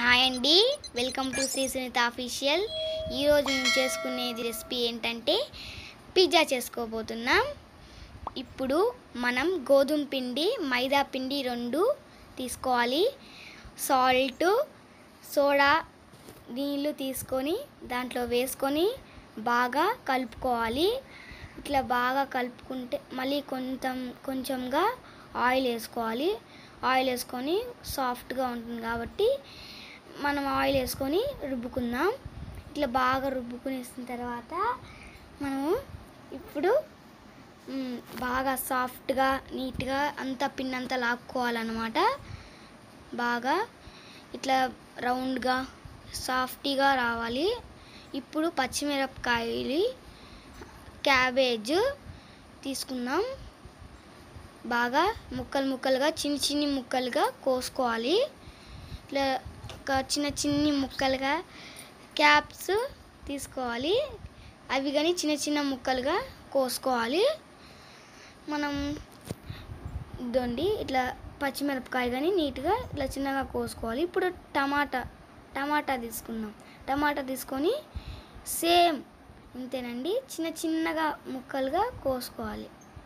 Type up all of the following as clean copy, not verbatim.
Hi అండి, welcome to Shri Sunitha official. ఈరోజు మేము చేసుకునేది రెసిపీ ఏంటంటే పిజ్జా చేసుకోబోతున్నాం. ఇప్పుడు మనం గోధుమ పిండి, మైదా పిండి రెండు తీసుకోవాలి. సాల్ట్, సోడా, నీళ్ళు తీసుకొని దాంట్లో వేసుకొని బాగా కలుపుకోవాలి. ఇట్లా బాగా కలుపుకుంటే మళ్ళీ కొంచెంగా ఆయిల్ వేసుకోవాలి. ఆయిల్ వేసుకొని సాఫ్ట్గా ఉంటుంది కాబట్టి మనం ఆయిల్ వేసుకొని రుబ్బుకుందాం. ఇట్లా బాగా రుబ్బుకునేసిన తర్వాత మనము ఇప్పుడు బాగా సాఫ్ట్గా నీట్గా అంతా పిండి అంతా లాక్కోవాలన్నమాట. బాగా ఇట్లా రౌండ్గా సాఫ్ట్గా రావాలి. ఇప్పుడు పచ్చిమిరపకాయలు, క్యాబేజ్ తీసుకుందాం. బాగా ముక్కలుగా చిన్ని ముక్కలుగా కోసుకోవాలి. ఇట్లా చిన్ని ముక్కలుగా క్యాప్స్ తీసుకోవాలి. అవి కానీ చిన్న ముక్కలుగా కోసుకోవాలి. మనం ఇదండి ఇట్లా పచ్చిమిరపకాయ కానీ నీట్గా ఇట్లా చిన్నగా కోసుకోవాలి. ఇప్పుడు టమాటా తీసుకుందాం. టమాటా తీసుకొని సేమ్ ఇంతేనండి, చిన్నగా ముక్కలుగా కోసుకోవాలి.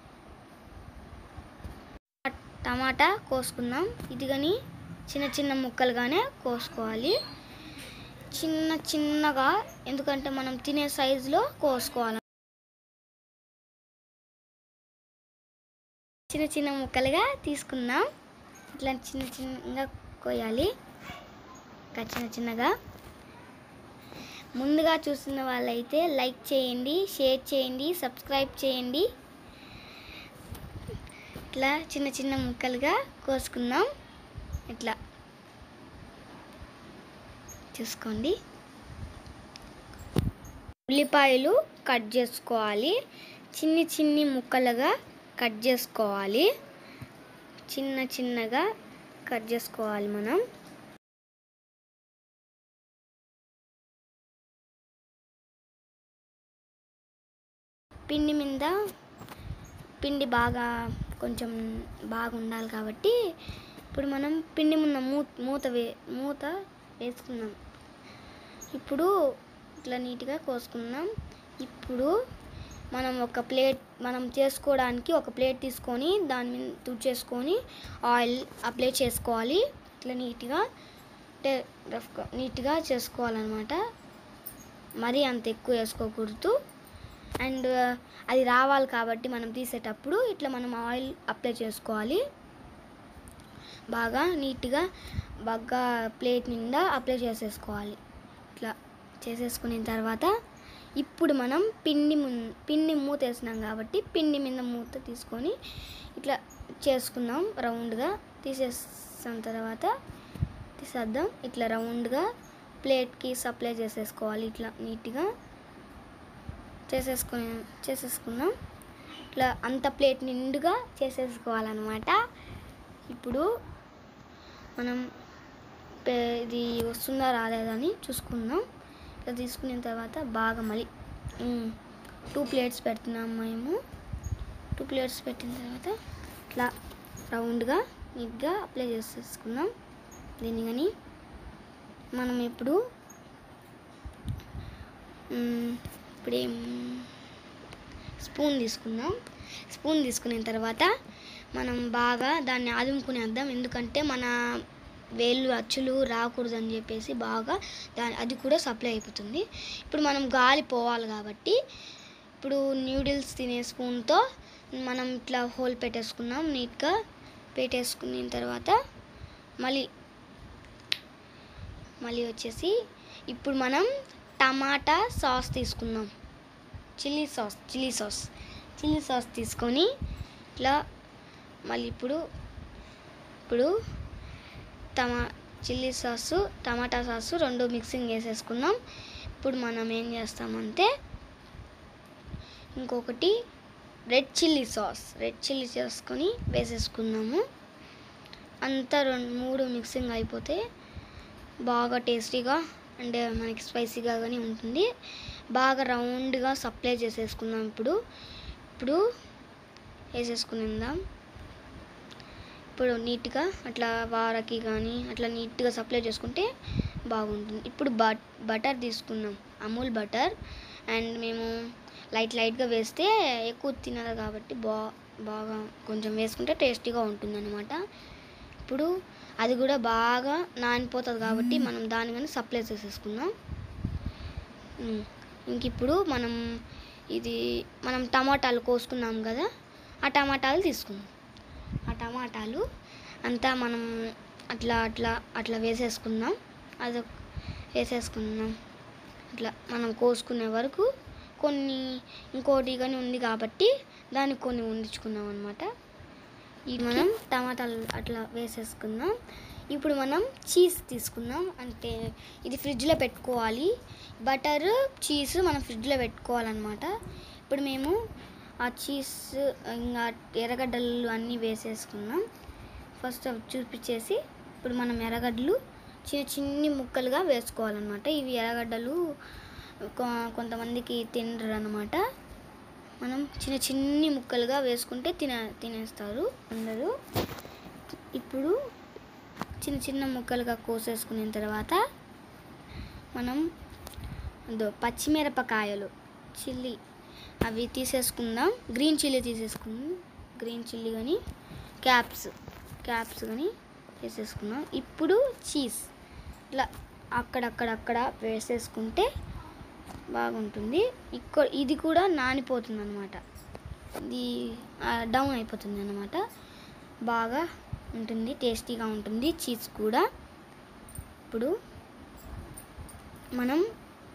టమాటా కోసుకుందాం. ఇది కానీ చిన్న ముక్కలుగానే కోసుకోవాలి. చిన్నగా, ఎందుకంటే మనం తినే సైజులో కోసుకోవాలి. చిన్న ముక్కలుగా తీసుకుందాం. ఇట్లా చిన్నగా కోయాలి. చిన్నగా. ముందుగా చూస్తున్న వాళ్ళైతే లైక్ చేయండి, షేర్ చేయండి, సబ్స్క్రైబ్ చేయండి. ఇట్లా చిన్న ముక్కలుగా కోసుకుందాం. ఇట్లా చూసుకోండి. ఉల్లిపాయలు కట్ చేసుకోవాలి. చిన్ని ముక్కలుగా కట్ చేసుకోవాలి. చిన్నగా కట్ చేసుకోవాలి. మనం పిండి బాగా కొంచెం బాగా ఉండాలి కాబట్టి ఇప్పుడు మనం పిండి ముందు మూత వేసుకుందాం. ఇప్పుడు ఇట్లా నీట్గా కోసుకుందాం. ఇప్పుడు మనం చేసుకోవడానికి ఒక ప్లేట్ తీసుకొని దాని మీద తుడిచేసుకొని ఆయిల్ అప్లై చేసుకోవాలి. ఇట్లా నీట్గా చేసుకోవాలన్నమాట. మరీ అంత ఎక్కువ వేసుకోకూడదు. అండ్ అది రావాలి కాబట్టి మనం తీసేటప్పుడు ఇట్లా మనం ఆయిల్ అప్లై చేసుకోవాలి. బాగా నీట్గా ప్లేట్ నిండా అప్లై చేసేసుకోవాలి. ఇట్లా చేసేసుకున్న తర్వాత ఇప్పుడు మనం పిండి మూత వేసినాం కాబట్టి పిండి మీద మూత తీసుకొని ఇట్లా చేసుకుందాం. రౌండ్గా తీసేసిన తర్వాత తీసేద్దాం. ఇట్లా రౌండ్గా ప్లేట్కి సప్లై చేసేసుకోవాలి. ఇట్లా నీట్గా చేసేసుకుందాం. ఇట్లా అంత ప్లేట్ నిండుగా చేసేసుకోవాలన్నమాట. ఇప్పుడు మనం ఇది వస్తుందా రాలేదని చూసుకుందాం. ఇట్లా తీసుకున్న తర్వాత బాగా మళ్ళీ 2 ప్లేట్స్ పెడుతున్నాం మేము. 2 ప్లేట్స్ పెట్టిన తర్వాత ఇట్లా రౌండ్గా నీట్గా అప్లై చేసేసుకుందాం. దీన్ని కానీ మనం ఇప్పుడు స్పూన్ తీసుకుందాం. స్పూన్ తీసుకున్న తర్వాత మనం బాగా దాన్ని ఆదుముకునేద్దాం. ఎందుకంటే మన వేళ్ళు అచ్చులు రాకూడదు అని చెప్పేసి బాగా అది కూడా సప్లై అయిపోతుంది. ఇప్పుడు మనం గాలి పోవాలి కాబట్టి ఇప్పుడు న్యూడిల్స్ తినే స్పూన్తో మనం ఇట్లా హోల్ పెట్టేసుకున్నాం. నీట్గా పెట్టేసుకున్న తర్వాత మళ్ళీ వచ్చేసి ఇప్పుడు మనం టమాటా సాస్ తీసుకుందాం. చిల్లీ సాస్ తీసుకొని ఇట్లా మళ్ళీ ఇప్పుడు చిల్లీ సాసు, టమాటా సాసు రెండు మిక్సింగ్ వేసేసుకుందాం. ఇప్పుడు మనం ఏం చేస్తామంటే ఇంకొకటి రెడ్ చిల్లీ సాస్ కొని వేసేసుకుందాము. అంతా 2-3 మిక్సింగ్ అయిపోతే బాగా టేస్టీగా అంటే మనకి స్పైసీగా కానీ ఉంటుంది. బాగా రౌండ్గా సప్లై చేసేసుకుందాం. ఇప్పుడు వేసేసుకుందాం. ఇప్పుడు నీట్గా అట్లా వారకి కానీ అట్లా నీట్గా సప్లై చేసుకుంటే బాగుంటుంది. ఇప్పుడు బటర్ తీసుకున్నాం, అమూల్ బటర్. అండ్ మేము లైట్గా వేస్తే ఎక్కువ తినదు కాబట్టి బాగా కొంచెం వేసుకుంటే టేస్టీగా ఉంటుందన్నమాట. ఇప్పుడు అది కూడా బాగా నానిపోతుంది కాబట్టి మనం దాన్ని కానీ సప్లై చేసేసుకుందాం. ఇంక ఇప్పుడు మనం టమాటాలు కోసుకున్నాం కదా, ఆ టమాటాలు తీసుకుందాం. ఆ టమాటాలు అంతా మనం అట్లా వేసేసుకుందాం. అది వేసేసుకుందాం. అట్లా మనం కోసుకునే వరకు ఇంకోటి కానీ ఉంది కాబట్టి దానికి కొన్ని వండించుకుందాం అనమాట. మనం టమాటాలు అట్లా వేసేసుకుందాం. ఇప్పుడు మనం చీజ్ తీసుకుందాం. అంటే ఇది ఫ్రిడ్జ్లో పెట్టుకోవాలి. బటర్, చీజ్ మనం ఫ్రిడ్జ్లో పెట్టుకోవాలన్నమాట. ఇప్పుడు మేము ఆ చీజ్ ఇంకా ఎర్రగడ్డలు అన్నీ వేసేసుకున్నాం. ఫస్ట్ అవి చూపించేసి ఇప్పుడు మనం ఎర్రగడ్డలు చిన్ని ముక్కలుగా వేసుకోవాలన్నమాట. ఇవి ఎర్రగడ్డలు కొంతమందికి తినరు అన్నమాట. మనం చిన్ని ముక్కలుగా వేసుకుంటే తినేస్తారు అందరూ. ఇప్పుడు చిన్న ముక్కలుగా కోసేసుకున్న తర్వాత మనం పచ్చిమిరపకాయలు చిల్లీ అవి తీసేసుకుందాం. గ్రీన్ చిల్లీ తీసేసుకుందాం. గ్రీన్ చిల్లీ కానీ క్యాప్స్ కానీ వేసేసుకుందాం. ఇప్పుడు చీజ్ ఇట్లా అక్కడక్కడ వేసేసుకుంటే బాగుంటుంది. ఇది కూడా నానిపోతుంది అన్నమాట. ఇది డౌన్ అయిపోతుంది అన్నమాట. బాగా ఉంటుంది, టేస్టీగా ఉంటుంది చీజ్ కూడా. ఇప్పుడు మనం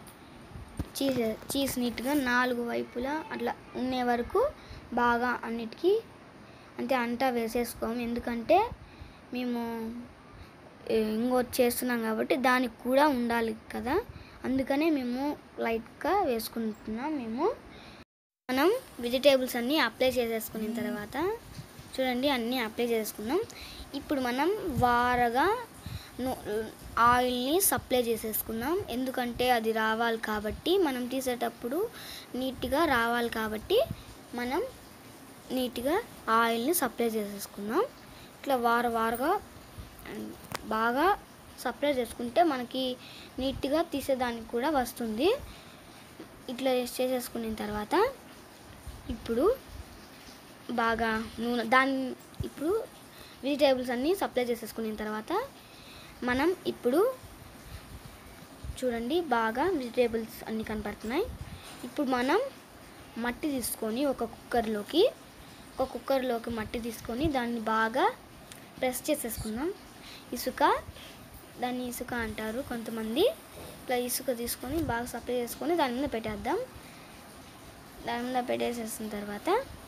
చీజ్ నీట్గా 4 వైపులా అట్లా ఉండే వరకు బాగా అన్నిటికీ అంతా వేసేసుకోము. ఎందుకంటే మేము ఇంకోటి చేస్తున్నాం కాబట్టి దానికి కూడా ఉండాలి కదా, అందుకనే మేము లైట్గా వేసుకుంటున్నాం. మనం వెజిటేబుల్స్ అన్నీ అప్లై చేసేసుకున్న తర్వాత చూడండి అన్నీ అప్లై చేసుకున్నాం. ఇప్పుడు మనం వారగా ఆయిల్ని సప్లై చేసేసుకున్నాం. ఎందుకంటే అది రావాలి కాబట్టి, మనం తీసేటప్పుడు నీట్గా రావాలి కాబట్టి మనం నీట్గా ఆయిల్ని సప్లై చేసేసుకున్నాం. ఇట్లా వారగా బాగా సప్లై చేసుకుంటే మనకి నీట్గా తీసేదానికి కూడా వస్తుంది. ఇట్లా చేసేసుకున్న తర్వాత ఇప్పుడు బాగా ఇప్పుడు వెజిటేబుల్స్ అన్నీ సప్లై చేసేసుకున్న తర్వాత మనం ఇప్పుడు చూడండి బాగా వెజిటేబుల్స్ అన్నీ కనపడుతున్నాయి. ఇప్పుడు మనం మట్టి తీసుకొని ఒక కుక్కర్లోకి మట్టి తీసుకొని దాన్ని బాగా ప్రెస్ చేసేసుకుందాం. దాన్ని ఇసుక అంటారు కొంతమంది. ఇట్లా ఇసుక తీసుకొని బాగా సప్లై చేసుకొని దాని మీద పెట్టేద్దాం. దాని మీద పెట్టేసేసిన తర్వాత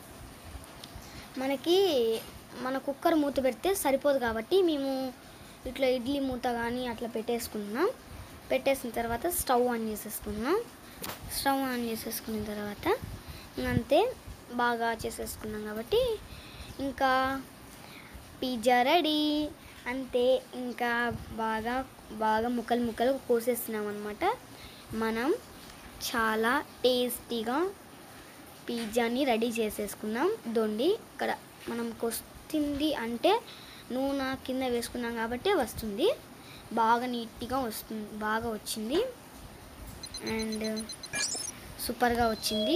మన కుక్కర్ మూత పెడితే సరిపోదు కాబట్టి మేము ఇట్లా ఇడ్లీ మూత కానీ అట్లా పెట్టేసుకున్నాం. పెట్టేసిన తర్వాత స్టవ్ ఆన్ చేసేసుకున్నాం. స్టవ్ ఆన్ చేసేసుకున్న తర్వాత అంతే బాగా చేసేసుకున్నాం కాబట్టి ఇంకా పిజ్జా రెడీ అంతే. ఇంకా బాగా ముక్కలు కోసేస్తున్నాం అన్నమాట. మనం చాలా టేస్టీగా పిజ్జాని రెడీ చేసేసుకున్నాం. ఇక్కడ మనం కొస్తుంది అంటే నూనె కింద వేసుకున్నాం కాబట్టి వస్తుంది, బాగా నీట్గా వస్తుంది, బాగా వచ్చింది అండ్ సూపర్గా వచ్చింది.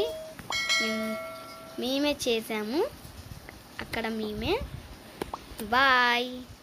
మేమే చేసాము అక్కడ. బాయ్.